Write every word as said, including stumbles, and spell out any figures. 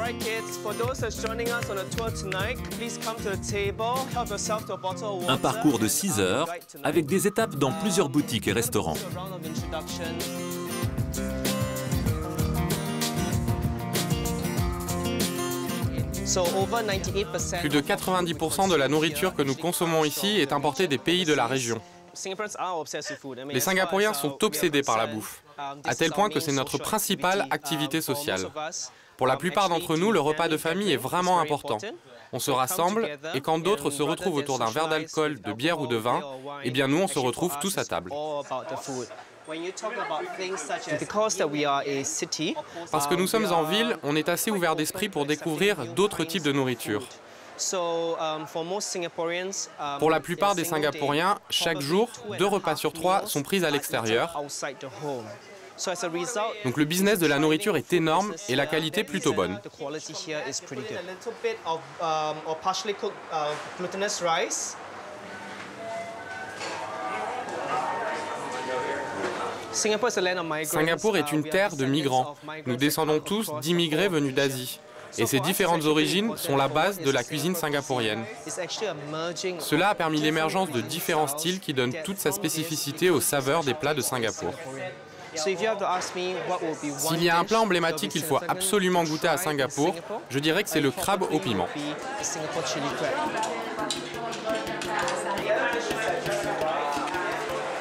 Un parcours de six heures avec des étapes dans plusieurs boutiques et restaurants. Plus de quatre-vingt-dix pour cent de la nourriture que nous consommons ici est importée des pays de la région. Les Singapouriens sont obsédés par la bouffe, à tel point que c'est notre principale activité sociale. Pour la plupart d'entre nous, le repas de famille est vraiment important. On se rassemble et quand d'autres se retrouvent autour d'un verre d'alcool, de bière ou de vin, eh bien nous on se retrouve tous à table. Parce que nous sommes en ville, on est assez ouvert d'esprit pour découvrir d'autres types de nourriture. Pour la plupart des Singapouriens, chaque jour, deux repas sur trois sont pris à l'extérieur. Donc le business de la nourriture est énorme et la qualité plutôt bonne. Singapour est une terre de migrants. Nous descendons tous d'immigrés venus d'Asie. Et ces différentes origines sont la base de la cuisine singapourienne. Cela a permis l'émergence de différents styles qui donnent toute sa spécificité aux saveurs des plats de Singapour. S'il y a un plat emblématique qu'il faut absolument goûter à Singapour, je dirais que c'est le crabe au piment.